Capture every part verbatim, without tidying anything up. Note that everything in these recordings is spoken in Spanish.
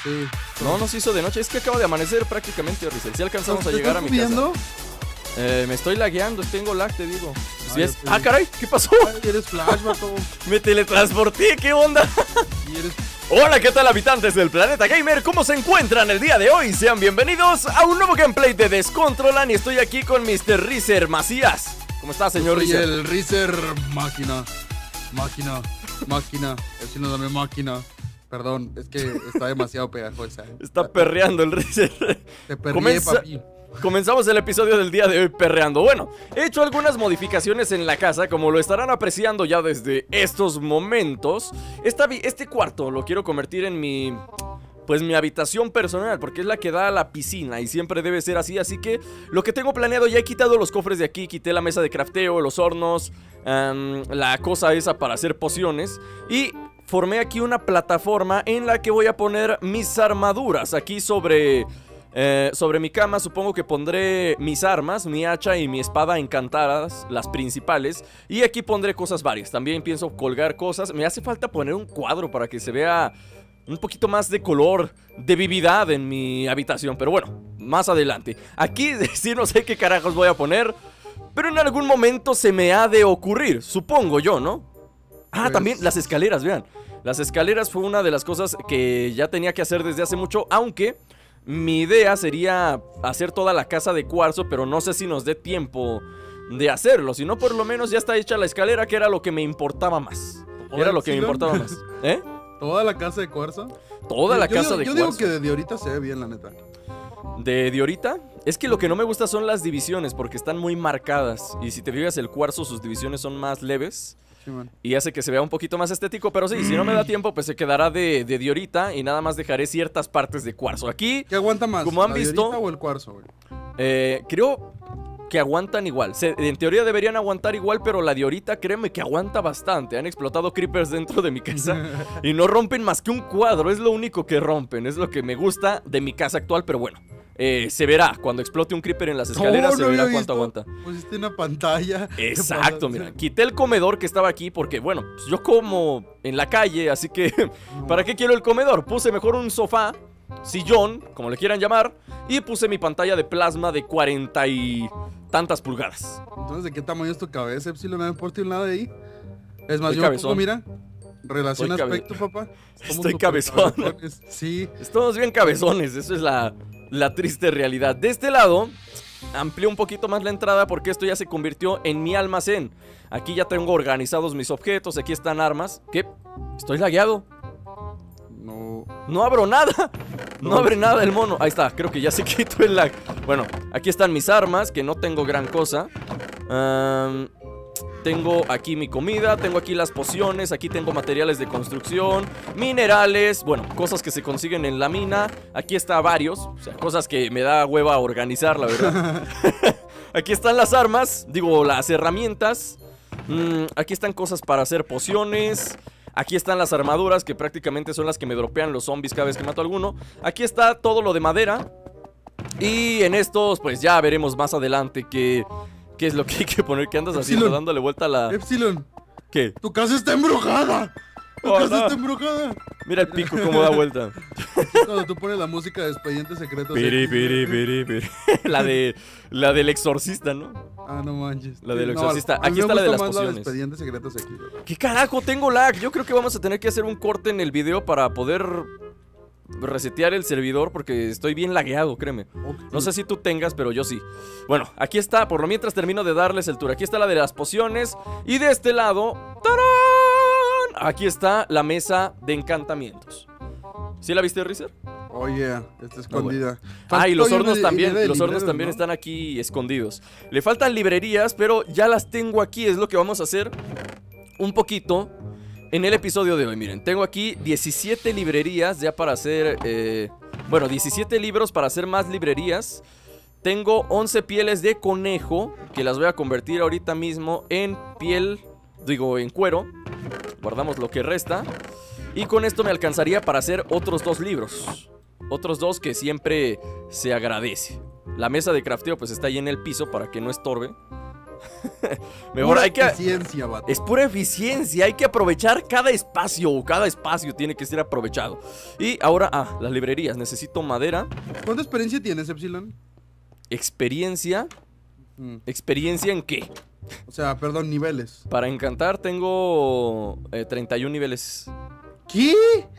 Sí. No, no se hizo de noche. Es que acaba de amanecer prácticamente, Rizel. Si alcanzamos a llegar a mi viendo? casa. Eh, me estoy lagueando, tengo lag, te digo. Ay, ¿Sí es? ok. Ah, caray, ¿qué pasó? Ay, eres Flash, vato. Me teletransporté, ¿qué onda? Y eres... Hola, ¿qué tal, habitantes del planeta gamer? ¿Cómo se encuentran el día de hoy? Sean bienvenidos a un nuevo gameplay de Descontrolan. Y estoy aquí con mister Rizer Macías. ¿Cómo está, señor Soy Rizer? el Rizer máquina. Máquina. Máquina. El chino dame máquina. Perdón, es que está demasiado pegajosa. Está perreando el Rizer. Te perdí, Comienza- papi. Comenzamos el episodio del día de hoy perreando. Bueno, he hecho algunas modificaciones en la casa, como lo estarán apreciando ya desde estos momentos. Esta vi- este cuarto lo quiero convertir en mi... Pues mi habitación personal, porque es la que da a la piscina y siempre debe ser así. Así que lo que tengo planeado, ya he quitado los cofres de aquí, quité la mesa de crafteo, los hornos, um, la cosa esa para hacer pociones. Y formé aquí una plataforma en la que voy a poner mis armaduras. Aquí sobre... Eh, sobre mi cama supongo que pondré mis armas, mi hacha y mi espada encantadas, las principales. Y aquí pondré cosas varias. También pienso colgar cosas. Me hace falta poner un cuadro para que se vea un poquito más de color, de vividad en mi habitación. Pero bueno, más adelante. Aquí sí no sé qué carajos voy a poner, pero en algún momento se me ha de ocurrir, supongo yo, ¿no? Ah, Pues... también las escaleras, vean. Las escaleras fue una de las cosas que ya tenía que hacer desde hace mucho, aunque... Mi idea sería hacer toda la casa de cuarzo, pero no sé si nos dé tiempo de hacerlo. Si no, por lo menos ya está hecha la escalera, que era lo que me importaba más. Era lo que me importaba más. ¿Eh? ¿Toda la casa de cuarzo? Toda la Yo casa digo- de Yo cuarzo. digo que de ahorita se ve bien, la neta. ¿De Diorita? Es que lo que no me gusta son las divisiones, porque están muy marcadas. Y si te fijas, el cuarzo, sus divisiones son más leves. Sí, man. Y hace que se vea un poquito más estético. Pero sí, si no me da tiempo, pues se quedará de, de Diorita. Y nada más dejaré ciertas partes de cuarzo. Aquí, ¿Qué aguanta más? Como han ¿la visto- diorita o el cuarzo, güey? eh, creo que aguantan igual. Se- en teoría deberían aguantar igual, pero la Diorita, créeme que aguanta bastante. Han explotado creepers dentro de mi casa y no rompen más que un cuadro. Es lo único que rompen. Es lo que me gusta de mi casa actual, pero bueno. Eh, se verá, cuando explote un creeper en las escaleras, No, se no verá había cuánto visto. aguanta. Pusiste una pantalla. Exacto, ¿Qué mira, pasa? quité el comedor que estaba aquí porque, bueno, pues yo como en la calle, así que ¿para qué quiero el comedor? Puse mejor un sofá, sillón, como le quieran llamar, y puse mi pantalla de plasma de cuarenta y tantas pulgadas. Entonces, ¿de qué tamaño es tu cabeza, Epsilon? A ver, ponte un lado de ahí. Es más, Estoy yo cabezón. pongo, mira. Relación Estoy cabe- aspecto, papá. Somos Estoy super cabezón. cabezones. Sí. Estamos bien cabezones, eso es la, la triste realidad. De este lado, amplié un poquito más la entrada porque esto ya se convirtió en mi almacén. Aquí ya tengo organizados mis objetos, aquí están armas. ¿Qué? Estoy lagueado. No. No abro nada. No, No. abre nada el mono. Ahí está, creo que ya se quitó el lag. Bueno, aquí están mis armas, que no tengo gran cosa. Am, tengo aquí mi comida, tengo aquí las pociones, aquí tengo materiales de construcción, minerales, bueno, cosas que se consiguen en la mina. Aquí está varios, o sea, cosas que me da hueva organizar, la verdad. Aquí están las armas, digo, las herramientas. Mm, aquí están cosas para hacer pociones. Aquí están las armaduras, que prácticamente son las que me dropean los zombies cada vez que mato a alguno. Aquí está todo lo de madera. Y en estos, pues ya veremos más adelante qué, qué es lo que hay que poner. ¿Qué andas haciendo? Epsilon. Dándole vuelta a la... Epsilon, ¿Qué? tu casa está embrujada. Tu Oh, casa no. está embrujada. Mira el pico cómo da vuelta. Cuando tú pones la música de Expedientes Secretos. Piri, X, piri, piri, piri. La de... La del exorcista, ¿no? Ah, no manches. La del No, exorcista. a mí Aquí me está la de gusta las más pociones. Expedientes Secretos X. ¿Qué carajo? Tengo lag. Yo creo que vamos a tener que hacer un corte en el video para poder resetear el servidor porque estoy bien lagueado, créeme. No sé si tú tengas, pero yo sí. Bueno, aquí está, por lo mientras termino de darles el tour. Aquí está la de las pociones. Y de este lado, ¡tarán! Aquí está la mesa de encantamientos. ¿Sí la viste, Rizer? Oh, yeah, está escondida. Ah, y los Faltó hornos una también, idea de los hornos libreros, también ¿no? están aquí escondidos. Le faltan librerías, pero ya las tengo aquí, es lo que vamos a hacer un poquito en el episodio de hoy. Miren, tengo aquí diecisiete librerías ya para hacer, eh, bueno, diecisiete libros para hacer más librerías. Tengo once pieles de conejo, que las voy a convertir ahorita mismo en piel, digo, en cuero. Guardamos lo que resta. Y con esto me alcanzaría para hacer otros dos libros. Otros dos que siempre se agradece. La mesa de crafteo pues está ahí en el piso para que no estorbe. Mejor hay que... eficiencia, vato. Es pura eficiencia, hay que aprovechar cada espacio. Cada espacio tiene que ser aprovechado. Y ahora, ah, las librerías. Necesito madera. ¿Cuánta experiencia tienes, Epsilon? Experiencia. Mm. ¿Experiencia en qué? O sea, perdón, niveles. Para encantar tengo eh, treinta y uno niveles. ¿Qué?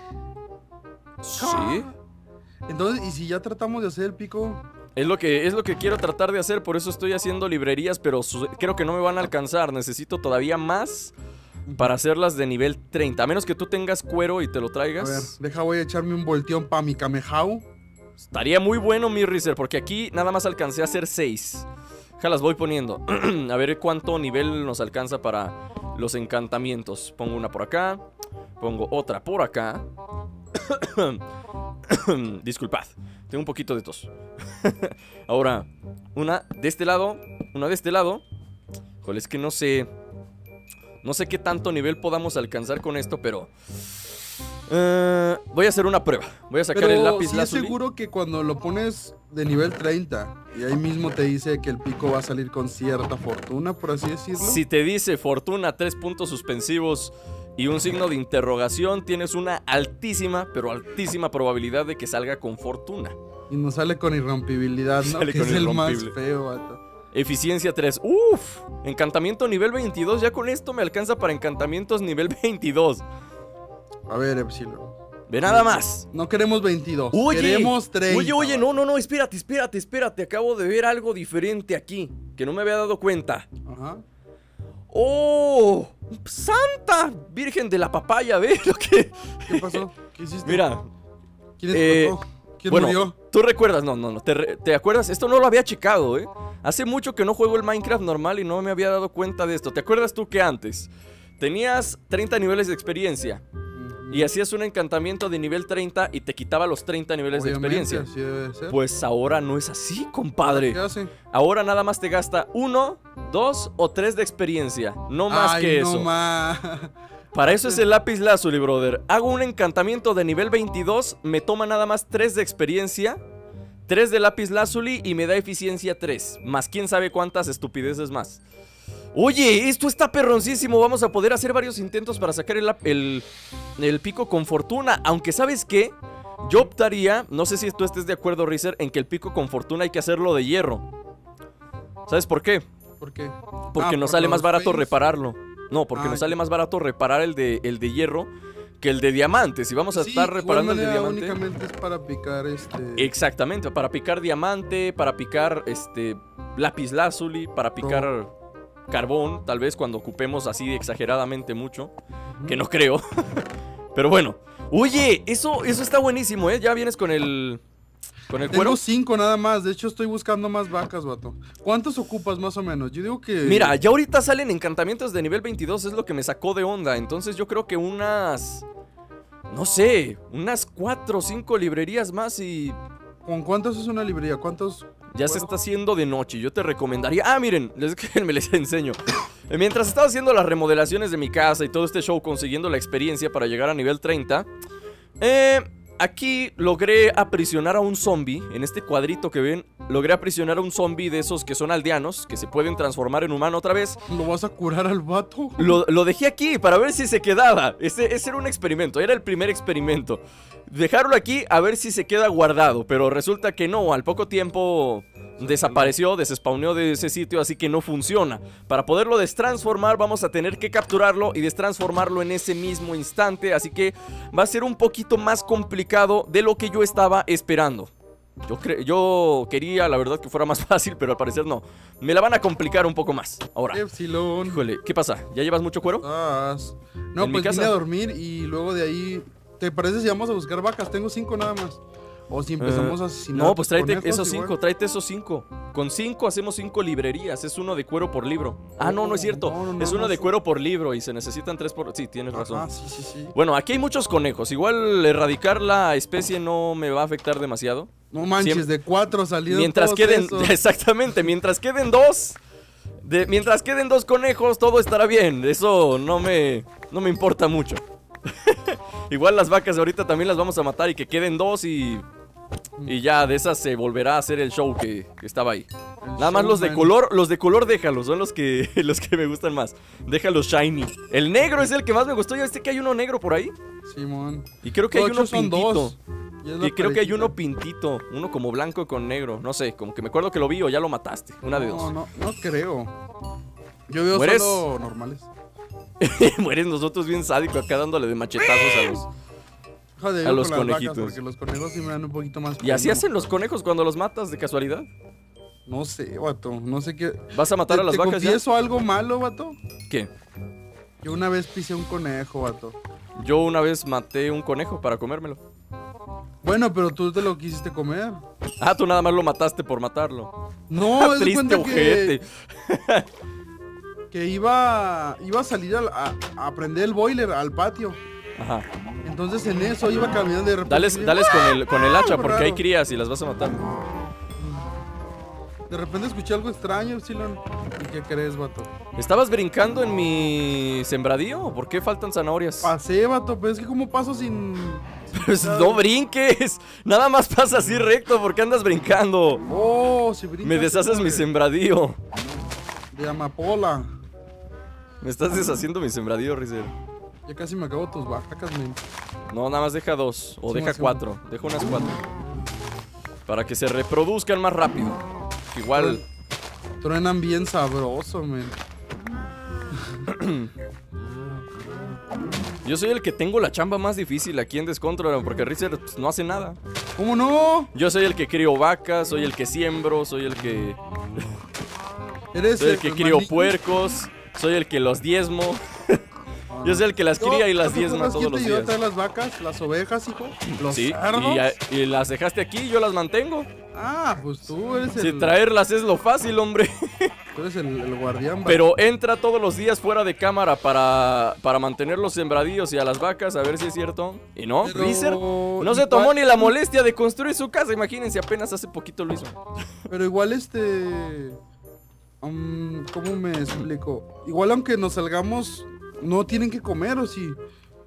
Sí. Entonces, ¿y si ya tratamos de hacer el pico? Es lo que, es lo que quiero tratar de hacer, por eso estoy haciendo librerías, pero su- creo que no me van a alcanzar. Necesito todavía más para hacerlas de nivel treinta. A menos que tú tengas cuero y te lo A ver, traigas. deja, voy a echarme un volteón pa' mi Kamehau. Estaría muy bueno, mi Rizer, porque aquí nada más alcancé a hacer seis. Ya las voy poniendo. A ver cuánto nivel nos alcanza para los encantamientos. Pongo una por acá. Pongo otra por acá. Disculpad, tengo un poquito de tos. Ahora, una de este lado. Una de este lado. Joder, es que no sé. No sé qué tanto nivel podamos alcanzar con esto, pero... eh, voy a hacer una prueba. Voy a sacar Pero el lápiz sí es lazuli. seguro que cuando lo pones de nivel treinta y ahí mismo te dice que el pico va a salir con cierta fortuna, por así decirlo. Si te dice fortuna, tres puntos suspensivos y un signo de interrogación, tienes una altísima, pero altísima probabilidad de que salga con fortuna. Y nos sale con irrompibilidad, ¿no? Sale Que con es el más irrompible. feo, vato. Eficiencia tres. Uf, encantamiento nivel veintidós. Ya con esto me alcanza para encantamientos nivel veintidós. A ver, Epsilon. Ve nada más. No queremos veintidós, Oye, queremos treinta. oye, oye, no, no, no, espérate, espérate, espérate. Acabo de ver algo diferente aquí, que no me había dado cuenta. Ajá. ¡Oh! ¡Santa Virgen de la Papaya! ¿Ve lo que...? ¿Qué pasó? ¿Qué hiciste? Mira, ¿Quién eh, explotó? ¿Quién bueno, murió? tú recuerdas, no, no, no, te, re- ¿te acuerdas? Esto no lo había checado, ¿eh? Hace mucho que no juego el Minecraft normal y no me había dado cuenta de esto. ¿Te acuerdas tú que antes tenías treinta niveles de experiencia y hacías un encantamiento de nivel treinta y te quitaba los treinta niveles Obviamente, de experiencia? así debe ser. Pues ahora no es así, compadre. ¿Qué hace? Ahora nada más te gasta uno, dos o tres de experiencia. No más Ay, que no eso. más. Para eso es el lápiz lazuli, brother. Hago un encantamiento de nivel veintidós, me toma nada más tres de experiencia, tres de lápiz lazuli y me da eficiencia tres. Más quién sabe cuántas estupideces más. Oye, esto está perroncísimo. Vamos a poder hacer varios intentos para sacar el, el, el pico con fortuna. Aunque, ¿sabes qué? Yo optaría, no sé si tú estés de acuerdo, Rizer, en que el pico con fortuna hay que hacerlo de hierro. ¿Sabes por qué? ¿Por qué? Porque Ah, nos por sale más los barato frames. repararlo. No, porque Ah, nos sale ya. más barato reparar el de, el de hierro que el de diamante. Si vamos a Sí, estar igual reparando el de manera, diamante. únicamente es para picar este. Exactamente, para picar diamante, para picar este lápiz lazuli, para picar carbón, tal vez cuando ocupemos así exageradamente mucho, que no creo. Pero bueno. Oye, eso, eso está buenísimo, ¿eh? Ya vienes con el... ¿Con el cuero? Tengo cinco nada más. De hecho, estoy buscando más vacas, vato. ¿Cuántos ocupas más o menos? Yo digo que. Mira, ya ahorita salen encantamientos de nivel veintidós, es lo que me sacó de onda. Entonces yo creo que unas... No sé, unas cuatro o cinco librerías más y... ¿Con cuántos es una librería? ¿Cuántos? Ya se Bueno. está haciendo de noche, yo te recomendaría... Ah, miren, les, me les enseño. Mientras estaba haciendo las remodelaciones de mi casa y todo este show, consiguiendo la experiencia para llegar a nivel treinta, eh, aquí logré aprisionar a un zombie. En este cuadrito que ven, logré aprisionar a un zombie de esos que son aldeanos, que se pueden transformar en humano otra vez. ¿Lo vas a curar al vato? Lo, lo dejé aquí para ver si se quedaba. Ese, ese era un experimento, era el primer experimento. Dejarlo aquí a ver si se queda guardado, pero resulta que no, al poco tiempo desapareció, desespawneó de ese sitio, así que no funciona. Para poderlo destransformar vamos a tener que capturarlo y destransformarlo en ese mismo instante, así que va a ser un poquito más complicado de lo que yo estaba esperando. Yo, cre yo quería, la verdad, que fuera más fácil, pero al parecer no. Me la van a complicar un poco más. Ahora, Epsilon. híjole, ¿qué pasa? ¿Ya llevas mucho cuero? Ah, no, En mi pues casa. vine a dormir y luego de ahí. ¿Te parece si vamos a buscar vacas? Tengo cinco nada más. O si empezamos a asesinar. No, pues tráete conejos, esos igual. cinco, tráete esos cinco. Con cinco hacemos cinco librerías. Es uno de cuero por libro. Ah, no, no es cierto. No, no, no, es uno no, de sí. cuero por libro y se necesitan tres por... Sí, tienes razón. Ah, sí, sí, sí. Bueno, aquí hay muchos conejos. Igual erradicar la especie no me va a afectar demasiado. No manches, Siem- de cuatro salieron Mientras todos queden... esos. Exactamente, mientras queden dos... De, mientras queden dos conejos, todo estará bien. Eso no me, no me importa mucho. Igual las vacas ahorita también las vamos a matar y que queden dos y... Y ya de esas se volverá a hacer el show que, que estaba ahí. El Nada más los de showman. color, los de color déjalos, son los que los que me gustan más. Déjalos shiny. El negro es el que más me gustó. ¿Ya viste que hay uno negro por ahí? Simón. Y creo que De hay hecho, uno son pintito. dos. Y es la Y creo que hay parejita. uno pintito, uno como blanco con negro. No sé, como que me acuerdo que lo vi o ya lo mataste. Una de No, dos. no, no creo. Yo veo ¿Mueres? solo normales. Mueres nosotros bien sádico acá dándole de machetazos a los. Joder, A yo los con las vacas, conejitos. porque los conejos sí me dan un poquito más. ¿Y así pena. hacen los conejos cuando los matas de casualidad? No sé, vato. No sé qué. ¿Vas a matar ¿Te, a las te vacas ya? confieso algo malo, vato? ¿Qué? Yo una vez pisé un conejo, vato. Yo una vez maté un conejo para comérmelo. Bueno, pero tú te lo quisiste comer. Ah, tú nada más lo mataste por matarlo. No, es de Triste cuenta ojete. que, que iba, iba a salir al- a, a prender el boiler al patio. Ajá. Entonces en eso iba caminando de repente. Dales, vi- dales con el, con el hacha algo porque hay raro. crías y las vas a matar. De repente escuché algo extraño, Epsilon. ¿Y qué crees, vato? ¿Estabas brincando en mi sembradío? ¿Por qué faltan zanahorias? Pasé, vato, pero es que como paso sin... Pues no brinques. Nada más pasa así recto. ¿Por qué andas brincando? Oh, si brincas, Me deshaces mi hombre. sembradío. De amapola. Me estás deshaciendo mi sembradío, Rizer. Ya casi me acabo tus vacas, men. No, nada más deja dos. O Sí, deja sí. cuatro. Deja unas cuatro. Para que se reproduzcan más rápido. Igual. Truenan bien sabroso, men. Yo soy el que tengo la chamba más difícil aquí en Descontrol. Porque Rizer pues, no hace nada. ¿Cómo no? Yo soy el que crío vacas. Soy el que siembro. Soy el que. Eres Soy el que crío maniquí. puercos. Soy el que los diezmo. Yo soy el que las No, cría y las ¿no te diezma acuerdas todos quién los te ayudó a días. traer las vacas, las ovejas, hijo? Los Sí, cerdos. y, a- y las dejaste aquí y yo las mantengo. Ah, pues tú eres Si el... traerlas es lo fácil, hombre. Tú eres el, el guardián. vato. Pero entra todos los días fuera de cámara para, para mantener los sembradíos y a las vacas, a ver si es cierto. Y no, Pero- Rizer no igual- se tomó ni la molestia de construir su casa. Imagínense, apenas hace poquito lo hizo. Pero igual este... um, ¿cómo me explico? Igual aunque nos salgamos, no tienen que comer, ¿o sí?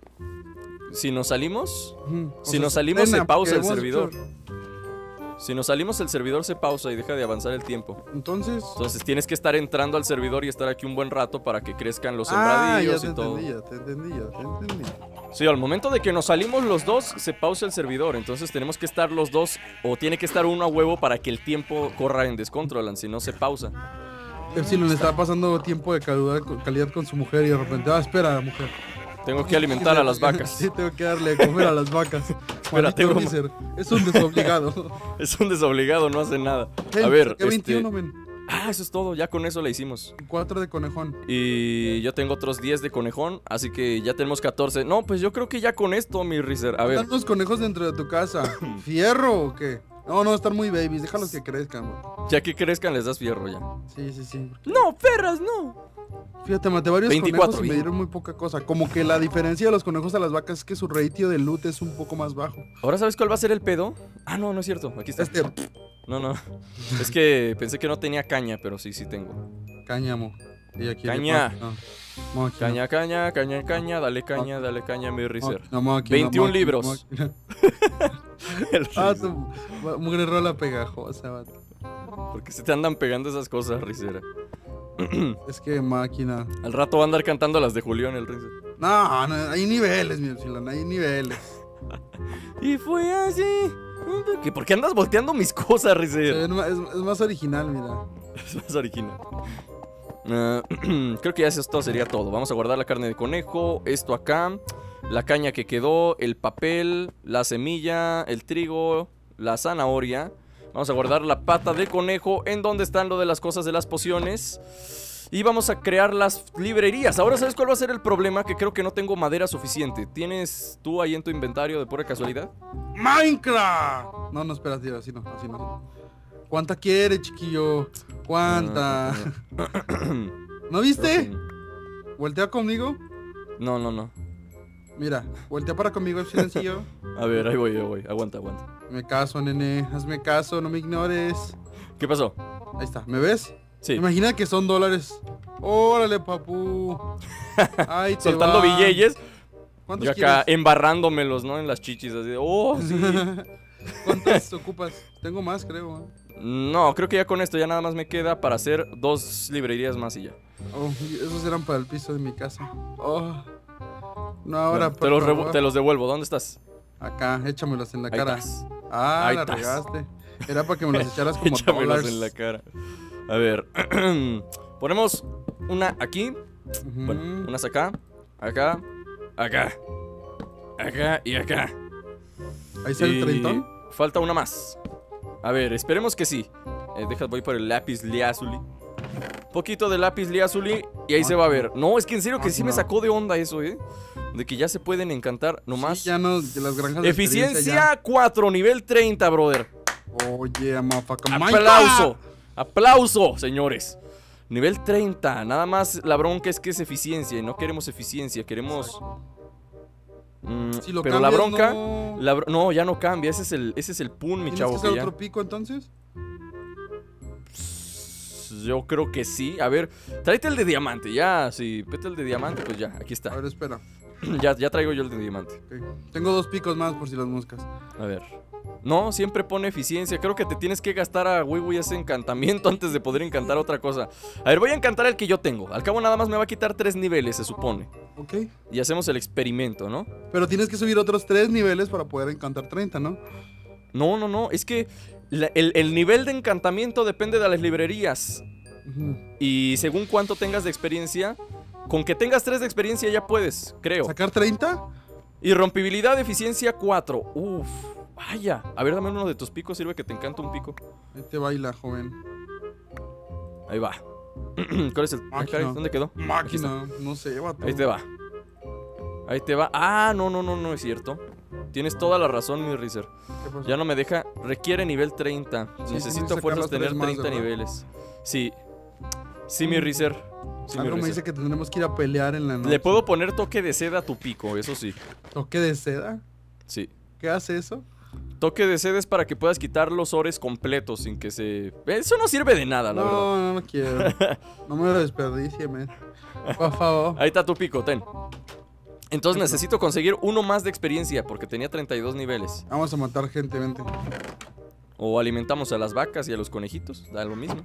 Si nos salimos, Ujú. O Si sea, nos salimos, cena, se pausa porque el hemos servidor. hecho- si nos salimos el servidor se pausa y deja de avanzar el tiempo. Entonces... Entonces tienes que estar entrando al servidor y estar aquí un buen rato para que crezcan los Ah, ya sembradíos te y todo. entendí, ya te entendí, ya te entendí. Sí, al momento de que nos salimos los dos, se pausa el servidor. Entonces tenemos que estar los dos, o tiene que estar uno a huevo para que el tiempo corra en Descontrolan, si no se pausa. Epsilon está pasando tiempo de calidad, calidad con su mujer y de repente, ah, espera, mujer. Tengo que alimentar a las vacas. Sí, tengo que darle de comer a las vacas. Maldito tengo- Freezer, es un desobligado. Es un desobligado, no hace nada. A Ten, ver, saqué este... veintiuno, men. Ah, eso es todo, ya con eso la hicimos. cuatro de conejón. Y yo tengo otros diez de conejón, así que ya tenemos catorce. No, pues yo creo que ya con esto, mi Rizer. A ver, ¿Están los conejos dentro de tu casa? ¿Fierro o qué? No, no, están muy babies, déjalos que crezcan, güey. ya que crezcan les das fierro ya. Sí, sí, sí. No, perras, no. Fíjate, maté varios veinticuatro, conejos y me bien. dieron muy poca cosa. Como que la diferencia de los conejos a las vacas es que su ratio de loot es un poco más bajo. ¿Ahora sabes cuál va a ser el pedo? Ah, no, no es cierto, aquí está. Este, No, no. Es que pensé que no tenía caña, pero sí, sí tengo. cáñamo. Y aquí Caña. No. Máquina. Caña, caña, caña, caña, dale caña, dale caña, mi Rizer. Máquina, máquina, veintiún máquina, libros. máquina. El Ah, Rizer. tu mugre rola pegajosa, vato. Porque se te andan pegando esas cosas, Rizer. Es que máquina. Al rato va a andar cantando las de Julián, el Rizer. No, no, hay niveles, mi Epsilon, hay niveles. Y fue así. ¿Qué- ¿Por qué andas volteando mis cosas, Se Rizer? ven ma- Es, es más original, mira. Es más original. Ah, creo que ya eso todo sería todo. Vamos a guardar la carne de conejo, esto acá, la caña que quedó, el papel, la semilla, el trigo, la zanahoria. Vamos a guardar la pata de conejo en donde están lo de las cosas de las pociones. Y vamos a crear las librerías. Ahora, ¿sabes cuál va a ser el problema? Que creo que no tengo madera suficiente. ¿Tienes tú ahí en tu inventario de pura casualidad? ¡Minecraft! No, no, espera, tío, así no, así no. ¿Cuánta quiere, chiquillo? ¿Cuánta? ¿No viste? ¿Voltea conmigo? No, no, no. Mira, voltea para conmigo, silencillo. A ver, ahí voy, ahí voy. Aguanta, aguanta. Me caso, nene, hazme caso, no me ignores. ¿Qué pasó? Ahí está, ¿me ves? Sí. Imagina que son dólares. Órale, papu. Ahí te Soltando va. billetes. ¿Cuántos Yo acá quieres? embarrándomelos, ¿no? En las chichis, así de, oh, sí. ¿Cuántas ocupas? Tengo más, creo. ¿eh? No, creo que ya con esto ya nada más me queda para hacer dos librerías más y ya. Oh, esos eran para el piso de mi casa. Oh. No, ahora, bueno, te, los revu- te los devuelvo. ¿Dónde estás? Acá, échamelos en la Ahí cara. estás. Ah, Ahí la estás. regaste. Era para que me los echaras como Échamelos dólares. en la cara. A ver. Ponemos una aquí. Ujú. Bueno, unas acá. Acá. Acá. Acá y acá. Ahí está el Y treintón. falta una más. A ver, esperemos que sí. Eh, deja, voy por el lápiz liazuli. Poquito de lápiz liazuli y ahí Ah, se va a ver. No, es que en serio que ah, sí me no. sacó de onda eso, ¿eh? De que ya se pueden encantar nomás. Sí, ya no, de las granjas de experiencia Eficiencia cuatro, nivel treinta, brother. ya. Oye, motherfucker. Aplauso. Aplauso, señores. Nivel treinta. Nada más la bronca es que es eficiencia y no queremos eficiencia, queremos... Mm, Si lo pero la cambias, bronca... no... La br- no, ya no cambia. Ese es el, ese es el pun, mi ¿Tienes chavo. que hacer que ya- otro pico entonces? Yo creo que sí. A ver, tráete el de diamante. Ya, si vete el de diamante, pues ya, aquí A está. ver, espera. Ya, ya traigo yo el de diamante. Ok. Tengo dos picos más por si las moscas. A ver. No, siempre pone eficiencia. Creo que te tienes que gastar a Wiwi ese encantamiento antes de poder encantar otra cosa. A ver, voy a encantar el que yo tengo. Al cabo nada más me va a quitar tres niveles, se supone. Ok. Y hacemos el experimento, ¿no? Pero tienes que subir otros tres niveles para poder encantar treinta, ¿no? No, no, no. Es que la- el, el nivel de encantamiento depende de las librerías. Ujú. Y según cuánto tengas de experiencia, con que tengas tres de experiencia ya puedes, creo. ¿Sacar treinta? Y rompibilidad de eficiencia cuatro. Uf, vaya. A ver, dame uno de tus picos, sirve que te encanta un pico. Ahí te baila, joven. Ahí va. ¿Cuál es el...? Ay, Máquina. caray, ¿dónde quedó? Máquina. No sé, vato. Ahí te va. Ahí te va. Ah, no, no, no, no es cierto. Tienes toda la razón, mi Rizer. ¿Qué pasó? Ya no me deja. Requiere nivel treinta. Sí, Necesito tienes que a fuerzas sacar los tener tres más, treinta ¿verdad? niveles. Sí. Sí, mi Rizer. Sí, mi Algo me Rizer. dice que tendremos que ir a pelear en la noche. Le puedo poner toque de seda a tu pico, eso sí. ¿Toque de seda? Sí. ¿Qué hace eso? Toque de seda es para que puedas quitar los ores completos sin que se... Eso no sirve de nada, la verdad. No, no, no quiero. No me lo desperdicie, man. Por favor. Ahí está tu pico, ten. Entonces Eso. necesito conseguir uno más de experiencia porque tenía treinta y dos niveles. Vamos a matar gente, vente. O alimentamos a las vacas y a los conejitos, da lo mismo.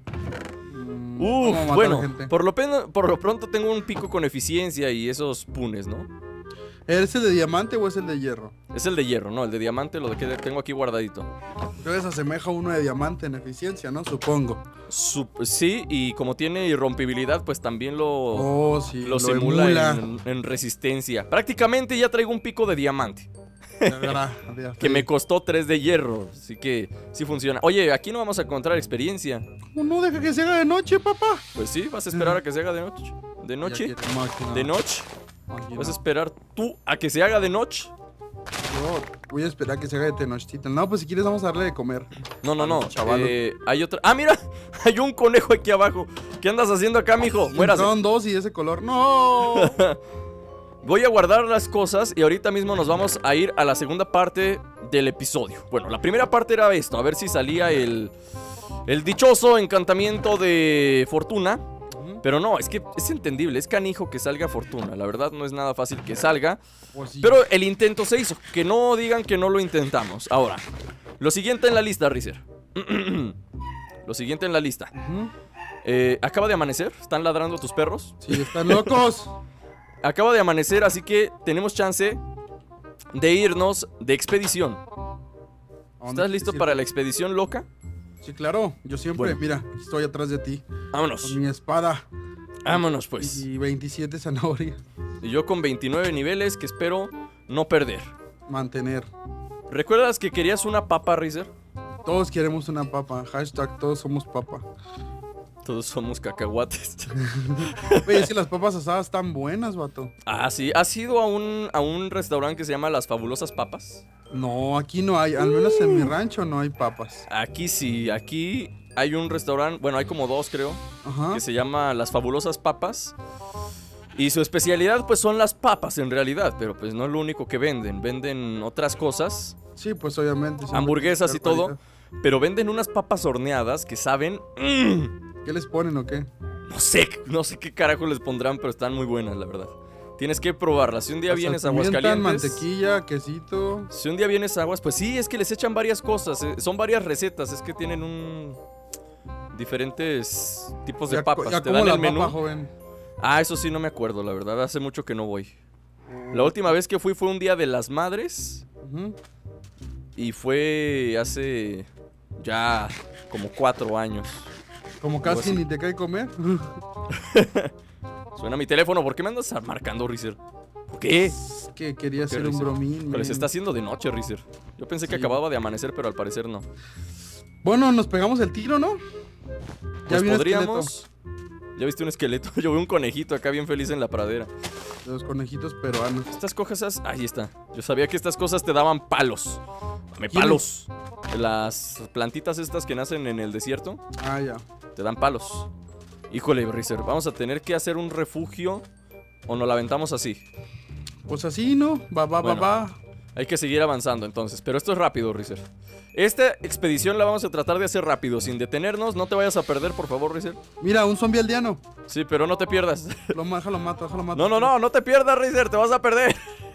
Mm, Uf, vamos a matar bueno, gente. por lo, pen- por lo pronto tengo un pico con eficiencia y esos punes, ¿no? ¿Es el de diamante o es el de hierro? Es el de hierro, ¿no? El de diamante lo de que tengo aquí guardadito. Entonces asemeja uno de diamante en eficiencia, ¿no? Supongo. Sup- sí, y como tiene irrompibilidad, pues también lo, Oh, sí. lo simula emula. en, en resistencia. Prácticamente ya traigo un pico de diamante. Ya verá, ya Que sé. me costó tres de hierro, así que sí funciona. Oye, aquí no vamos a encontrar experiencia. ¿Cómo no deja que se haga de noche, papá? Pues sí, vas a esperar a que se haga de noche. ¿De noche? Ya quiero máquina. ¿De noche? Máquina. ¿Vas a esperar tú a que se haga de noche? Yo voy a esperar que se haga de Tenochtitlan. No, pues si quieres vamos a darle de comer. No, no, no. Chavalo. Eh, hay otra. ¡Ah, mira! Hay un conejo aquí abajo. ¿Qué andas haciendo acá, mijo? Muérase. Son dos y ese color. ¡No! Voy a guardar las cosas y ahorita mismo nos vamos a ir a la segunda parte del episodio. Bueno, la primera parte era esto, a ver si salía el, el dichoso encantamiento de fortuna. Pero no, es que es entendible, es canijo que salga fortuna. La verdad no es nada fácil que salga. Pues sí. Pero el intento se hizo, que no digan que no lo intentamos. Ahora, lo siguiente en la lista, Rizer. Lo siguiente en la lista. Ujú. Eh, acaba de amanecer, ¿están ladrando tus perros? Sí, están locos. Acaba de amanecer, así que tenemos chance de irnos de expedición. ¿A dónde ¿Estás listo quieres para ir? la expedición loca? Sí, claro. Yo siempre, Bueno. mira, aquí estoy atrás de ti. Vámonos, Con mi espada. vámonos pues. Y veintisiete zanahorias. Y yo con veintinueve niveles que espero no perder. Mantener. ¿Recuerdas que querías una papa, Rizer? Todos queremos una papa. Hashtag todos somos papa. Todos somos cacahuates. Oye, es que las papas asadas están buenas, vato. Ah, sí. ¿Has ido a un, a un restaurante que se llama Las Fabulosas Papas? No, aquí no hay. Al menos en mi rancho no hay papas. Aquí sí, aquí hay un restaurante, bueno, hay como dos creo, Ajá. que se llama Las Fabulosas Papas. Y su especialidad pues son las papas en realidad, pero pues no es lo único que venden, venden otras cosas, Sí, pues obviamente. siempre hamburguesas y hay que tener todo, pero venden unas papas horneadas que saben, mm, ¿Qué les ponen o qué? no sé, no sé qué carajo les pondrán, pero están muy buenas la verdad. Tienes que probarla. Si un día La vienes a salpimienta, Aguascalientes, mantequilla, quesito. si un día vienes a Aguas, pues sí, es que les echan varias cosas. eh, Son varias recetas. Es que tienen un diferentes tipos de Ya, papas. ya Te como dan la el menú. papa, joven. Ah, eso sí no me acuerdo, la verdad. Hace mucho que no voy. La última vez que fui fue un día de las madres. Ujú. Y fue hace ya como cuatro años. Como Algo casi así. ni te cae comer. Suena mi teléfono. ¿Por qué me andas marcando, Rizer? ¿Por qué? Es que quería hacer un Rizer? bromín. Pero se men. está haciendo de noche, Rizer. Yo pensé que Sí. acababa de amanecer, pero al parecer no. Bueno, nos pegamos el tiro, ¿no? Pues vi un podríamos. Ya viste un esqueleto. Yo veo un conejito acá bien feliz en la pradera. esqueleto de los conejitos peruanos. Estas cosas. Ahí está. Yo sabía que estas cosas te daban palos. Dame ¿Quién? palos. Las plantitas estas que nacen en el desierto Ah, ya. te dan palos. Híjole, Rizer. Vamos a tener que hacer un refugio. O nos la aventamos así. Pues así, ¿no? Va, va, Bueno. va, va. Hay que seguir avanzando entonces. Pero esto es rápido, Rizer. Esta expedición la vamos a tratar de hacer rápido, sin detenernos. No te vayas a perder, por favor, Rizer. Mira, un zombie aldeano. Sí, pero no te pierdas. Lo mato, lo mato, déjalo mato. No, no, no, no te pierdas, Rizer, te vas a perder.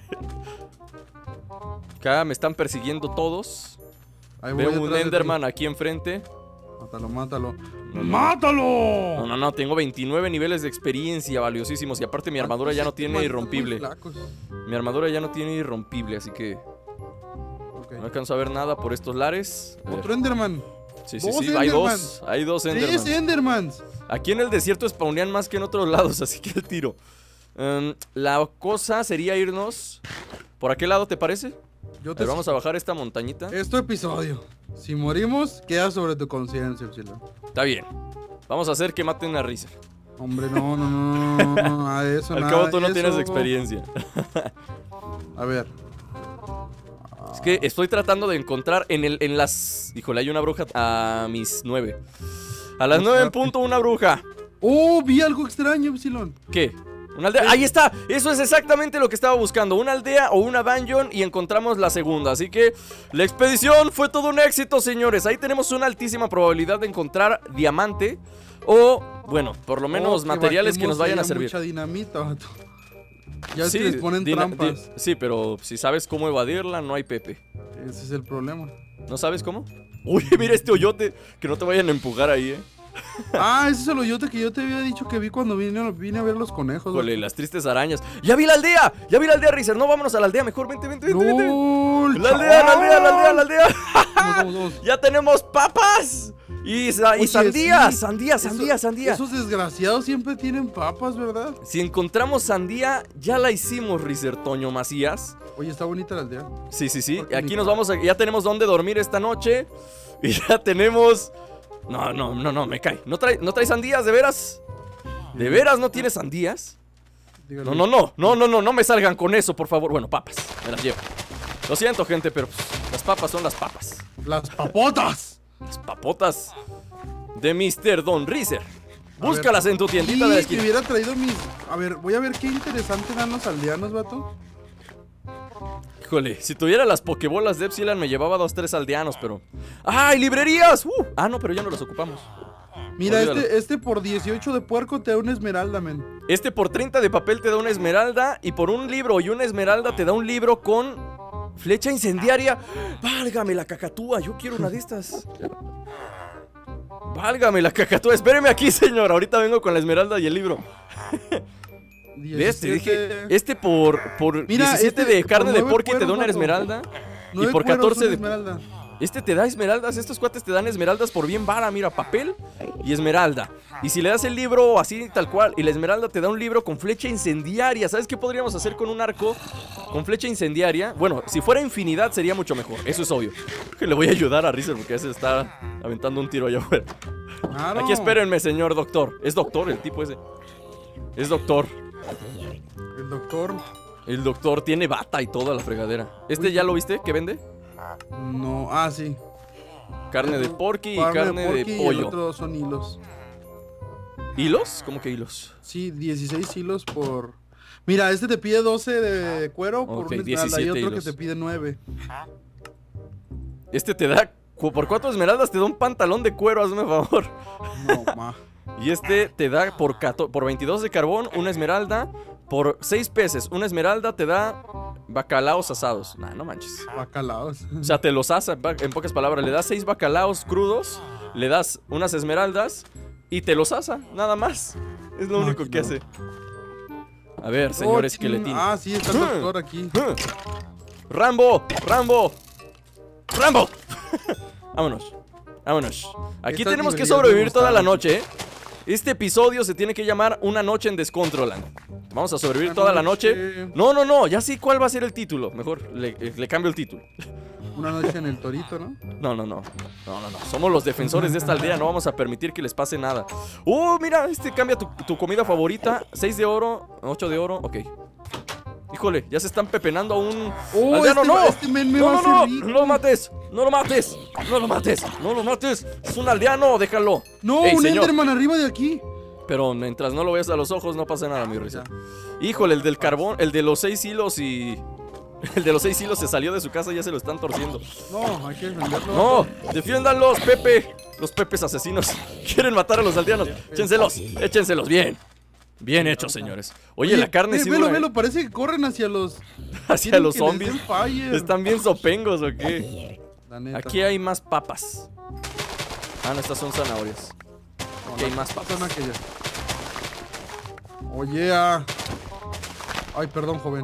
Acá me están persiguiendo todos. Ahí voy Veo un detrás de ti. Enderman aquí enfrente. Mátalo, mátalo. No, no. ¡Mátalo! No, no, no, tengo veintinueve niveles de experiencia valiosísimos. Y aparte mi armadura ya no tiene Están muy irrompible. flacos. Mi armadura ya no tiene irrompible, así que Ok. no alcanzo a ver nada por estos lares. A ver. Otro Enderman. Sí, sí, dos sí, hay Enderman. dos. Hay dos Tres Endermans. Endermans. Aquí en el desierto spawnean más que en otros lados, así que el tiro. Em, la cosa sería irnos por aquel lado, ¿te parece? Yo A te ver, vamos a bajar esta montañita. Es tu episodio. Si morimos, queda sobre tu conciencia, Epsilon. Está bien. Vamos a hacer que maten a Rizer. Hombre, no, no, no, no, no, no, a eso, Al nada cabo tú de no tienes eso. experiencia. A ver. Es que estoy tratando de encontrar en el en las... Híjole, hay una bruja a mis nueve. A las nueve en punto una bruja. Oh, vi algo extraño, Epsilon. ¿Qué? Una aldea. Ahí está. Eso es exactamente lo que estaba buscando. Una aldea o una dungeon y encontramos la segunda. Así que la expedición fue todo un éxito, señores. Ahí tenemos una altísima probabilidad de encontrar diamante o, bueno, por lo menos Oh, materiales que bajemos nos vayan a allá servir. mucha dinamita, vato. Ya es Sí, que les ponen dina- trampas. di- sí, pero si sabes cómo evadirla, no hay pepe. Ese es el problema. ¿No sabes cómo? Uy, mira este hoyote. Que no te vayan a empujar ahí, eh. Ah, ese es el hoyote que yo te había dicho que vi cuando vine, vine a ver los conejos. Híjole, las tristes arañas. ¡Ya vi la aldea! ¡Ya vi la aldea, Rizer! No, vámonos a la aldea. Mejor vente, vente, vente, vente. No, La aldea, la aldea, la aldea, la aldea. Vamos, vamos, vamos. ¡Ya tenemos papas! Y, sa- y Oye, sandía, sí. sandía, sandía, Eso- sandía. Esos desgraciados siempre tienen papas, ¿verdad? Si encontramos sandía, ya la hicimos, Rizer Toño Macías. Oye, está bonita la aldea. Sí, sí, sí. Porque Aquí mi nos pa- vamos a... Ya tenemos dónde dormir esta noche. Y ya tenemos... No, no, no, no, me cae. ¿No trae, ¿no trae sandías, de veras? ¿De veras no tienes sandías? Dígale. No, no, no, no, no, no, no me salgan con eso, por favor. Bueno, papas, me las llevo. Lo siento, gente, pero pues, las papas son las papas. Las papotas. Las papotas de mister Don Rizer. A Búscalas ver. en tu tiendita Y de la que esquina. hubiera traído mis... A ver, voy a ver qué interesante dan los aldeanos, vato. Híjole, si tuviera las pokebolas de Epsilon me llevaba dos, tres aldeanos, pero... ¡Ay, librerías! Uh, ah, no, pero ya no las ocupamos. Mira, Olvídalo. este, este por dieciocho de puerco te da una esmeralda, men. Este por treinta de papel te da una esmeralda. Y por un libro y una esmeralda te da un libro con flecha incendiaria. Válgame la cacatúa, yo quiero una de estas. Válgame la cacatúa, espéreme aquí, señor. Ahorita vengo con la esmeralda y el libro. ¿Ves? Te dije, este por, por Mira, diecisiete este de carne por de nueve porky te da cueros, una vato. esmeralda. Nueve y por cueros, catorce una de... esmeralda. Este te da esmeraldas, estos cuates te dan esmeraldas por bien vara, mira, papel y esmeralda. Y si le das el libro así tal cual y la esmeralda te da un libro con flecha incendiaria. ¿Sabes qué podríamos hacer con un arco con flecha incendiaria? Bueno, si fuera infinidad sería mucho mejor, eso es obvio. Que le voy a ayudar a Rizer porque ese está aventando un tiro allá afuera. Claro. Aquí espérenme, señor doctor. Es doctor el tipo ese. Es doctor. El doctor. El doctor tiene bata y toda la fregadera. ¿Este ya lo viste? ¿Qué vende? No, ah, sí. Carne de porky y carne de, porky y el pollo. otro son hilos. ¿Hilos? ¿Cómo que hilos? Sí, dieciséis hilos por... Mira, este te pide doce de cuero por Ok, una esmeralda y diecisiete otro hilos. que te pide nueve. Este te da... cu- Por cuatro esmeraldas te da un pantalón de cuero, hazme favor. No, ma. Y este te da por, cato- por veintidós de carbón una esmeralda. Por seis peces, una esmeralda te da bacalaos asados. Nah, no manches. Bacalaos. O sea, te los asa, en pocas palabras. Le das seis bacalaos crudos, le das unas esmeraldas y te los asa, nada más. Es lo No, único aquí que no. hace. A ver, señor Oh, esqueletín. Ah, sí, está el doctor aquí. ¡Rambo! ¡Rambo! ¡Rambo! Vámonos. Vámonos. Aquí Estas tenemos que librerías sobrevivir me toda la gustaron. noche, ¿eh? Este episodio se tiene que llamar Una noche en Descontroland. Vamos a sobrevivir Una toda la noche. noche. No, no, no, ya sé cuál va a ser el título. Mejor le, le cambio el título. Una noche en el Torito, ¿no? No, no, no. No, no, no. Somos los defensores de esta aldea. No vamos a permitir que les pase nada. Uh, mira, este cambia tu, tu comida favorita. seis de oro, ocho de oro. Ok. Híjole, ya se están pepenando a un Oh, aldeano. este- ¡No! este men me no, va a no, no, hacer rico. no lo mates. No lo mates. No lo mates. No lo mates. Es un aldeano, déjalo. No, Ey, un señor. Enderman arriba de aquí. Pero mientras no lo veas a los ojos, no pasa nada, mi risa. Ya. Híjole, el del carbón, el de los seis hilos y... El de los seis hilos se salió de su casa y ya se lo están torciendo. No, hay que defenderlo. ¡No! ¡Defiéndanlos, Pepe! Los Pepes asesinos quieren matar a los aldeanos. Échenselos, échenselos, bien. Bien hecho, señores. Oye, la carne ve- sí Velo, dura, ¿eh? velo, parece que corren hacia los... Hacia quieren los que les zombies. den fire. ¿Están bien sopengos o qué? La neta. Aquí hay más papas. Ah, no, estas son zanahorias. No, Aquí hay la- más papas. son aquellas. Oye, ah. Ay, perdón, joven.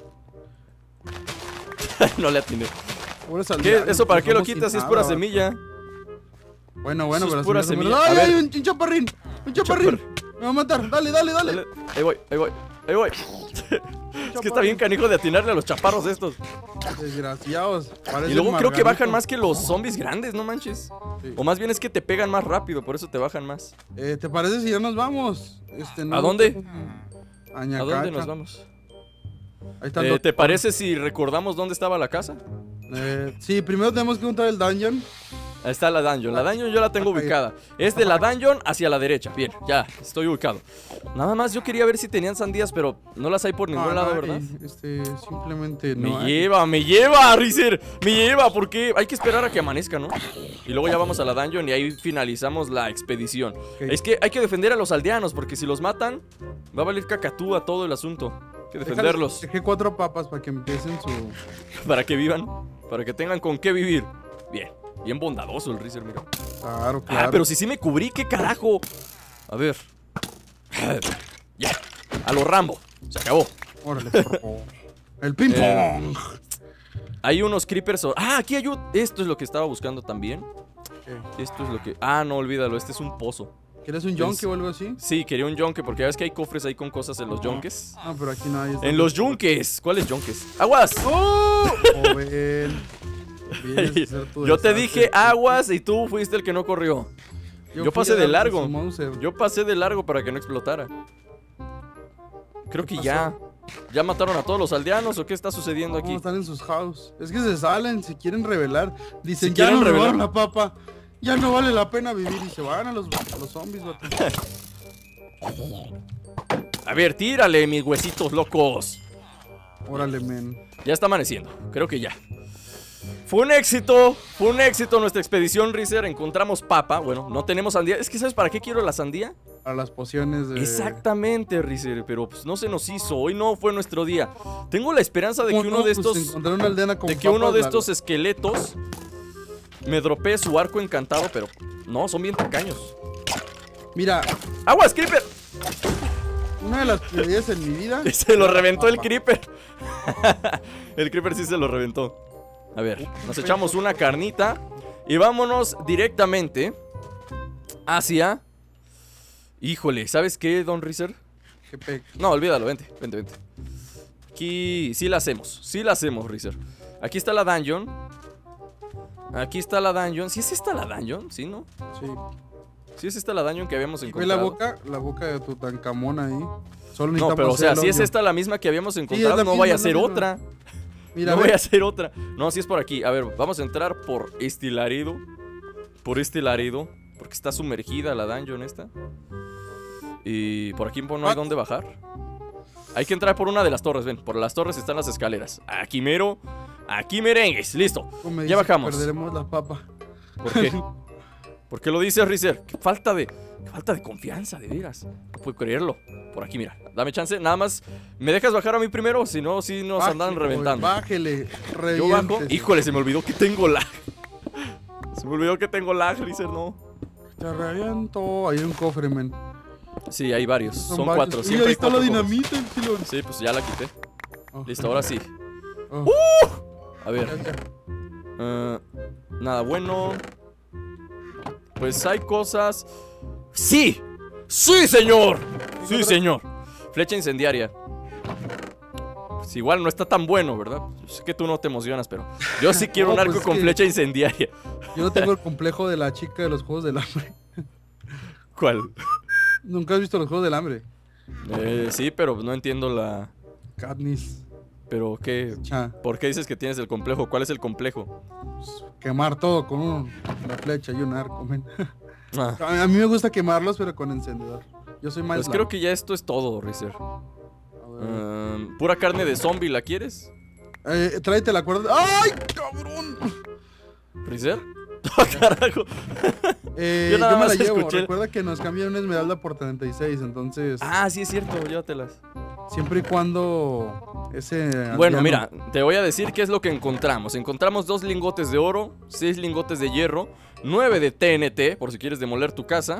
No le atiné. Pobres ¿Qué? aldeanos, ¿Eso para pues qué lo somos sin quitas si es nada, pura va. semilla? Bueno, bueno, Eso es pero pura si no se semilla. muere- A ¡Ay, ver. ay, un, un chaparrín! ¡Un chaparrín! Me va a matar. Dale, dale, dale. Dale. Ahí voy, ahí voy, ahí voy. Es que está bien canijo de atinarle a los chaparros estos. Desgraciados. Y Parecen luego creo que margaritos. bajan más que los zombies grandes, no manches. Sí. O más bien es que te pegan más rápido, por eso te bajan más. Eh, ¿Te parece si ya nos vamos? Este, no- ¿A dónde? A ¿A Ñacacha. dónde nos vamos? Ahí está el Eh, doctor. ¿Te parece si recordamos dónde estaba la casa? Eh, sí, primero tenemos que encontrar el dungeon. Ahí está la dungeon. La dungeon yo la tengo Ahí. ubicada. Es de la dungeon hacia la derecha. Bien, ya, estoy ubicado. Nada más yo quería ver si tenían sandías, pero no las hay por ningún Ah, lado, ay, ¿verdad? Este, simplemente Me no hay. lleva, me lleva, Rizer. Me lleva, porque hay que esperar a que amanezca, ¿no? Y luego ya vamos a la dungeon y ahí finalizamos la expedición. Ok. Es que hay que defender a los aldeanos, porque si los matan, va a valer cacatúa todo el asunto. Hay que defenderlos. Dejé cuatro papas para que empiecen su... Para que vivan, para que tengan con qué vivir. Bien, bien bondadoso el Rizer, mira. Claro, claro. Ah, pero si sí me cubrí, ¿qué carajo? A ver. Ya, a lo Rambo. Se acabó. Órale, por favor. El ping Eh, pong. Hay unos creepers. o- Ah, aquí hay un... Esto es lo que estaba buscando también. ¿Qué? Esto es lo que... Ah, no, olvídalo, este es un pozo. ¿Quieres un yonke o algo así? Sí, quería un yonke, porque ya ves que hay cofres ahí con cosas en los yonques. No, pero aquí no hay. En los yunques. ¿Cuáles yonques? ¡Aguas! ¡Oh! Joven. Vienes a hacer tu Yo te desastre. dije aguas y tú fuiste el que no corrió. Yo fui pasé a de darte largo. su Mauser. Yo pasé de largo para que no explotara. Creo que ¿Qué ya. ¿Ya mataron a todos los aldeanos o qué está sucediendo No, aquí? están en sus house. Es que se salen, se quieren revelar. Dicen, ¿Se ya quieren nos revelar? robaron la papa. Ya no vale la pena vivir. Y se van a los, a los zombies, vato. A ver, tírale, mis huesitos locos. Órale, men. Ya está amaneciendo, creo que ya. Fue un éxito, fue un éxito nuestra expedición, Rizer. Encontramos papa, bueno, no tenemos sandía. Es que ¿sabes para qué quiero la sandía? Para las pociones de... Exactamente, Rizer, pero pues no se nos hizo. Hoy no fue nuestro día. Tengo la esperanza de ¿Cómo que uno no? de Pues estos... encontrar una aldeana con De que uno papas, de la- estos esqueletos me dropee su arco encantado, pero no, son bien tacaños. Mira, ¡Aguas, Creeper! una de las prioridades en mi vida... Se lo reventó el Papa. Creeper. El Creeper sí se lo reventó. A ver, nos echamos una carnita y vámonos directamente hacia... Híjole, ¿sabes qué, Don Rizer? Qué pe- No, olvídalo, vente, vente, vente. Aquí sí la hacemos, sí la hacemos, Rizer. Aquí está la dungeon. Aquí está la dungeon. ¿Sí es esta la dungeon? ¿Sí, no? Sí. Sí es esta la dungeon que habíamos Ve encontrado. la boca, la boca de Tutankamón ahí. Solo No, necesitamos pero o sea, hacer si el es hoyo. esta la misma que habíamos es encontrado, la no misma, vaya a es la ser misma. otra. Mira, No ve. voy a hacer otra. No, si es por aquí. A ver, vamos a entrar por este laredo. Por este laredo. Porque está sumergida la dungeon esta. Y por aquí no hay What? dónde bajar. Hay que entrar por una de las torres, ven. Por las torres están las escaleras. Aquí mero. Aquí merengues. Listo. ¿Cómo me Ya dices que bajamos. Perderemos la papa. ¿Por qué? ¿Por qué lo dices, Rizer? Qué falta de... Qué falta de confianza, de veras. No puedo creerlo. Por aquí, mira. Dame chance. Nada más. ¿Me dejas bajar a mí primero? Si no, si nos Bájele, andan reventando. Bájele. Yo bajo. Híjole, se me olvidó que tengo lag. Se me olvidó que tengo lag, Rizer, no. Te reviento. Hay un cofre, men. Sí, hay varios. Son, Son varios. cuatro. Y ahí está la dinamita, Epsilon. Sí, pues ya la quité. Oh. Listo, ahora sí. Oh. ¡Uh! A ver. Uh, nada bueno. Pues hay cosas. ¡Sí! ¡Sí, señor! ¡Sí, señor! Flecha incendiaria. Pues igual no está tan bueno, ¿verdad? Yo sé que tú no te emocionas, pero yo sí quiero no, un arco pues con flecha incendiaria. Yo no tengo el complejo de la chica de los Juegos del Hambre. ¿Cuál? ¿Nunca has visto los Juegos del Hambre? Eh, sí, pero no entiendo la... Katniss. ¿Pero qué? Ah. ¿Por qué dices que tienes el complejo? ¿Cuál es el complejo? Pues, quemar todo con un, una flecha y un arco, men. Ah. A, a mí me gusta quemarlos, pero con encendedor. Yo soy más. Pues creo que ya esto es todo, Rizer. Um, pura carne de zombie, ¿la quieres? Eh, tráete la cuerda. ¡Ay, cabrón! ¿Rizer? ¡Oh, carajo! Eh, yo, nada yo me más la llevo. Escuché... Recuerda que nos cambian una esmeralda por treinta y seis, entonces. Ah, sí es cierto, llévatelas. Siempre y cuando ese. Bueno, mira, te voy a decir qué es lo que encontramos. Encontramos dos lingotes de oro, seis lingotes de hierro, nueve de T N T, por si quieres demoler tu casa.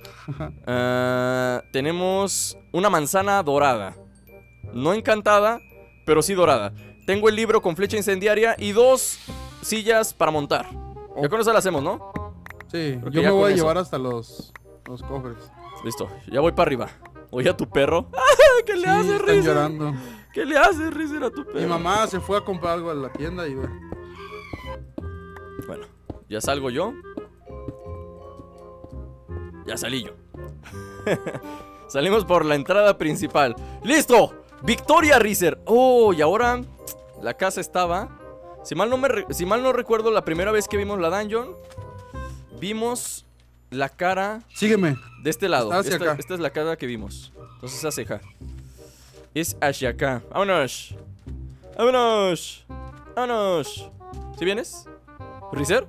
uh, tenemos una manzana dorada. No encantada, pero sí dorada. Tengo el libro con flecha incendiaria y dos sillas para montar. Ya con eso la hacemos, ¿no? Sí, Creo yo me voy a llevar hasta los, los cofres. Listo, ya voy para arriba. Oye a tu perro. ¿Qué le sí, haces, están Rizer? llorando. ¿Qué le haces, Rizer, a tu perro? Mi mamá se fue a comprar algo a la tienda y... Bueno, ya salgo yo. Ya salí yo. Salimos por la entrada principal. ¡Listo! ¡Victoria, Rizer! Oh, y ahora la casa estaba... Si mal, no me re... si mal no recuerdo, la primera vez que vimos la dungeon, vimos la cara... Sígueme. De este lado. Hacia esta, acá. esta es la cara que vimos. Entonces hacia acá. Es hacia acá. ¡Vámonos! ¡Vámonos! ¡Vámonos! ¿Sí vienes? ¿Rizer?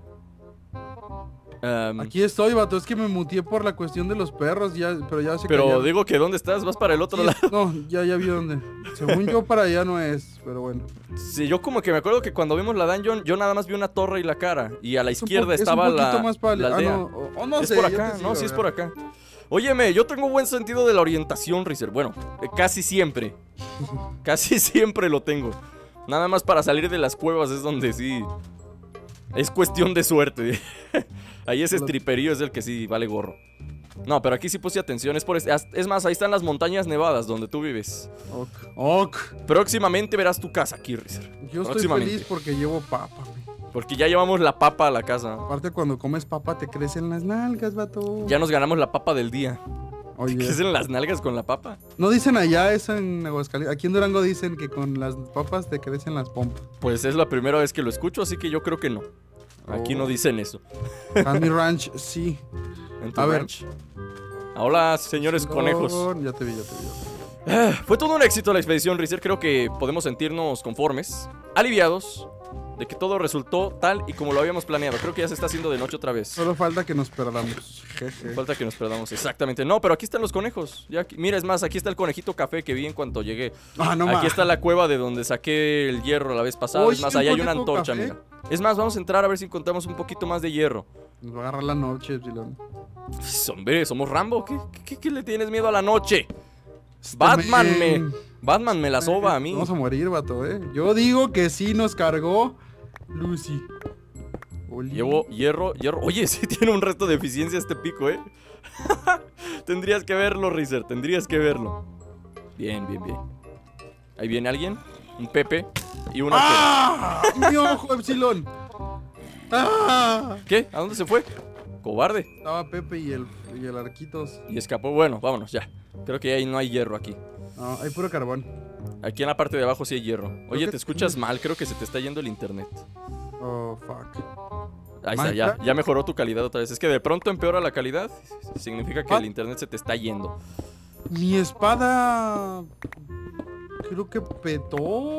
Um, Aquí estoy, vato. Es que me muteé por la cuestión de los perros, ya, pero ya se Pero callaron. digo que ¿dónde estás? ¿Vas para el otro sí, lado? No, ya, ya vi dónde. Según yo, para allá no es, pero bueno. Sí, yo como que me acuerdo que cuando vimos la dungeon, yo nada más vi una torre y la cara. Y a la es izquierda un estaba es un la, más pali- la aldea. Ah, no, o, o no es sé, por acá, sigo, no, sí es por acá. Óyeme, yo tengo buen sentido de la orientación, Rizer. Bueno, eh, casi siempre. Casi siempre lo tengo. Nada más para salir de las cuevas es donde sí... Es cuestión de suerte. Ahí ese estriperío es el que sí vale gorro. No, pero aquí sí puse atención. Es, por es, es más, ahí están las montañas nevadas donde tú vives. Ok. Ok. Próximamente verás tu casa aquí, Rizer. Yo estoy feliz porque llevo papa, man. Porque ya llevamos la papa a la casa. Aparte, cuando comes papa te crecen las nalgas, vato. Ya nos ganamos la papa del día. Oye. ¿Te crecen las nalgas con la papa? No dicen allá eso en Aguascalientes. Aquí en Durango dicen que con las papas te crecen las pompas. Pues es la primera vez que lo escucho, así que yo creo que no. Aquí oh. no dicen eso. En mi ranch, sí. En tu a ranch. Ver. Hola, señores no, conejos. Ya te vi, ya te vi. Ah, fue todo un éxito la expedición, Rizer. Creo que podemos sentirnos conformes, aliviados, de que todo resultó tal y como lo habíamos planeado. Creo que ya se está haciendo de noche otra vez. Solo falta que nos perdamos. Jeje. Falta que nos perdamos, exactamente. No, pero aquí están los conejos. Ya aquí, mira, es más, aquí está el conejito café que vi en cuanto llegué. Ah, no aquí más. está la cueva de donde saqué el hierro la vez pasada. Oye, es más, allá hay una antorcha, café. mira. Es más, vamos a entrar a ver si encontramos un poquito más de hierro. Nos va a agarrar la noche, Epsilon. Pues, hombre, somos Rambo. ¿Qué, qué, ¿Qué le tienes miedo a la noche? Este Batman men. me... Batman me la soba a mí. Vamos a morir, vato, eh. Yo digo que sí nos cargó Lucy. Oli. Llevo hierro, hierro. Oye, sí tiene un resto de eficiencia este pico, eh. Tendrías que verlo, Rizer. Tendrías que verlo. Bien, bien, bien. Ahí viene alguien. Un Pepe y una... ¡Ah! ¡Mi ojo, Epsilon! ¡Ah! ¿Qué? ¿A dónde se fue? Cobarde. Estaba Pepe y el, y el Arquitos. Y escapó. Bueno, vámonos, ya. Creo que ahí no hay hierro aquí. No, hay puro carbón. Aquí en la parte de abajo sí hay hierro. Oye, que... te escuchas mal. Creo que se te está yendo el internet. Oh, fuck. Ahí está, ya, ya mejoró tu calidad otra vez. Es que de pronto empeora la calidad. Significa que ¿Ah? el internet se te está yendo. Mi espada... Creo que petó.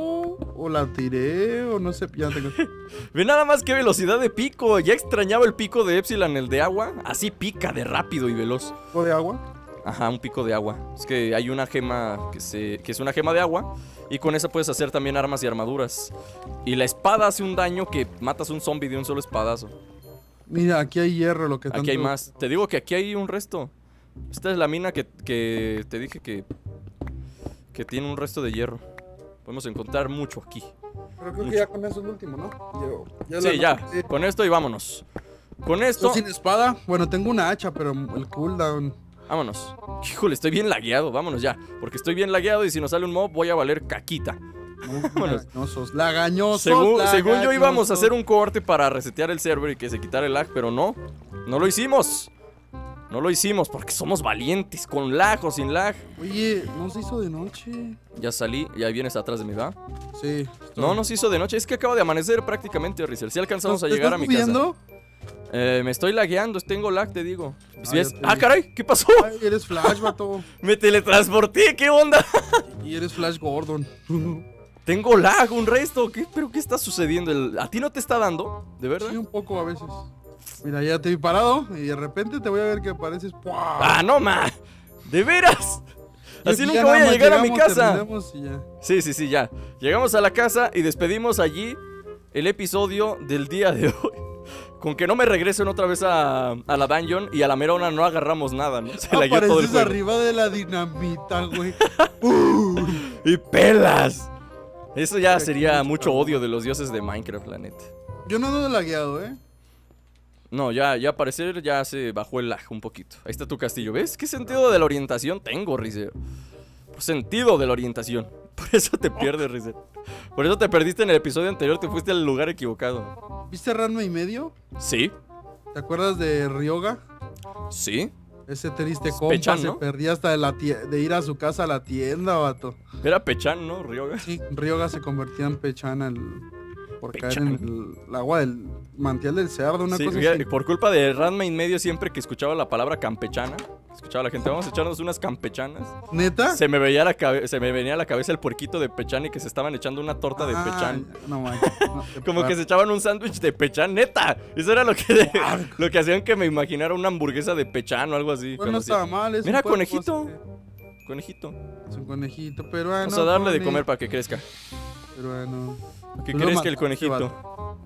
O la tiré, o no sé, ya tengo. Ve nada más qué velocidad de pico. Ya extrañaba el pico de Epsilon, el de agua. Así pica de rápido y veloz. ¿O de agua? Ajá, un pico de agua. Es que hay una gema que, se, que es una gema de agua. Y con esa puedes hacer también armas y armaduras. Y la espada hace un daño que matas a un zombie de un solo espadazo. Mira, aquí hay hierro, lo que Aquí hay más. Te digo que aquí hay un resto. Esta es la mina que, que te dije que, que tiene un resto de hierro. Podemos encontrar mucho aquí. Pero creo mucho. que ya con eso es el último, ¿no? Ya, Sí, ya. Sí. Con esto y vámonos. Con esto... ¿Tú sin espada? Bueno, tengo una hacha, pero el cooldown... Vámonos. Híjole, estoy bien lagueado. Vámonos ya. Porque estoy bien lagueado y si nos sale un mob voy a valer caquita. Vámonos. Lagañosos, lagañosos, Según, lagañosos. según yo íbamos a hacer un corte para resetear el server y que se quitara el lag, pero no. No lo hicimos. No lo hicimos porque somos valientes, con lag o sin lag. Oye, no se hizo de noche. Ya salí, ya vienes atrás de mí, ¿va? Sí. Estoy... No, no se hizo de noche, es que acaba de amanecer prácticamente, Rizel. Si alcanzamos a ¿Te llegar a estás mi moviendo? casa. Eh, me estoy lagueando, tengo lag, te digo. Ah, ¿Ves? ya te Ah, vi. caray, ¿qué pasó? Ay, eres Flash, vato. Me teletransporté, ¿qué onda? Y eres Flash Gordon. Tengo lag, un resto. ¿Qué? ¿Pero qué está sucediendo? El- ¿A ti no te está dando? ¿De verdad? Sí, un poco a veces. Mira, ya te vi parado y de repente te voy a ver que apareces. ¡Pua! ¡Ah, no, ma! ¿De veras? Y Así aquí nunca ya voy nada a más llegar a mi llegamos, casa. terminamos y ya. Sí, sí, sí, ya. Llegamos a la casa y despedimos allí el episodio del día de hoy. Con que no me regresen otra vez a, a la dungeon y a la mera hora no agarramos nada, ¿no? Se lagueó todo el Apareces juego. arriba de la dinamita, güey. ¡Y pelas! Eso ya Aquí sería está, mucho güey. odio de los dioses de Minecraft, la neta. Yo no ando lagueado, ¿eh? No, ya, ya al parecer ya se bajó el lag un poquito. Ahí está tu castillo, ¿ves? ¿Qué sentido de la orientación tengo, Rizer? Sentido de la orientación. Por eso te pierdes, Rizer. Por eso te perdiste en el episodio anterior, te fuiste al lugar equivocado. ¿Viste Ranma y medio? ¿Sí? ¿Te acuerdas de Ryoga? ¿Sí? Ese triste compa Pechan, se ¿no? perdía hasta de, la tie- de ir a su casa a la tienda, vato. Era Pechan, ¿no, Ryoga? Sí, Ryoga se convertía en Pechan al... por caer Pechan. en el, el agua del mantial del cerdo, una Sí, cosa fíjate, así. por culpa de Ranma en medio, siempre que escuchaba la palabra campechana, escuchaba a la gente, vamos a echarnos unas campechanas. ¿Neta? Se me veía la cabe- se me venía a la cabeza el puerquito de Pechan y que se estaban echando una torta de Ah, Pechan. No manches. No, te Como que pases. se echaban un sándwich de Pechan, neta. Eso era lo que lo que hacían que me imaginara una hamburguesa de Pechan o algo así. Pues cuando no hacía- estaba mal, es Mira, un puerco, conejito. así Conejito. que- Es un conejito peruano. Vamos a darle de pone- comer para que crezca. Peruano. Para que Tú lo crezca el mataste, conejito. vato.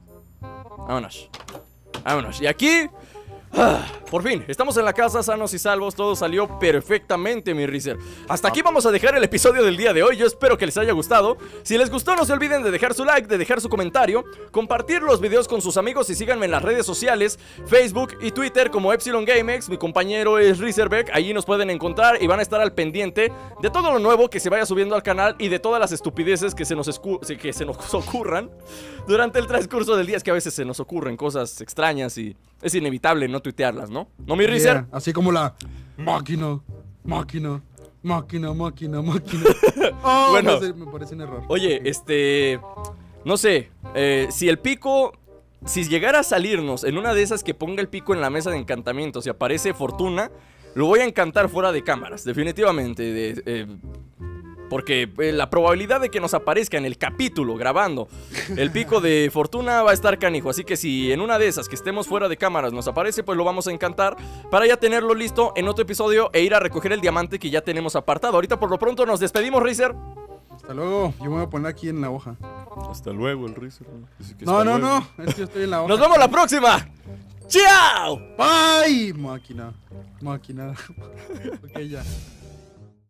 Vámonos. Vámonos. Y aquí... ah, por fin, estamos en la casa sanos y salvos. Todo salió perfectamente, mi Rizer. Hasta aquí vamos a dejar el episodio del día de hoy. Yo espero que les haya gustado. Si les gustó, no se olviden de dejar su like, de dejar su comentario, compartir los videos con sus amigos y síganme en las redes sociales, Facebook y Twitter como Epsilon GameX. Mi compañero es Rizerbeck. Allí nos pueden encontrar y van a estar al pendiente de todo lo nuevo que se vaya subiendo al canal y de todas las estupideces que se nos, escu- que se nos ocurran durante el transcurso del día. Es que a veces se nos ocurren cosas extrañas y es inevitable no tuitearlas, ¿no? ¿No, mi Rizer? Yeah, así como la máquina, máquina, máquina, máquina, máquina. Oh, Bueno. me, hace- me parece un error. Oye, este... No sé, eh, si el pico... Si llegara a salirnos en una de esas que ponga el pico en la mesa de encantamientos y aparece Fortuna, lo voy a encantar fuera de cámaras, definitivamente. de- eh, porque eh, la probabilidad de que nos aparezca en el capítulo grabando el pico de Fortuna va a estar canijo. Así que si en una de esas que estemos fuera de cámaras nos aparece, pues lo vamos a encantar para ya tenerlo listo en otro episodio e ir a recoger el diamante que ya tenemos apartado. Ahorita por lo pronto nos despedimos, Rizer. Hasta luego. Yo me voy a poner aquí en la hoja. Hasta luego, el Rizer. No, no, no. Es que yo estoy en la hoja. ¡Nos vemos la próxima! ¡Chao! Bye. Máquina. Máquina. Ok, ya.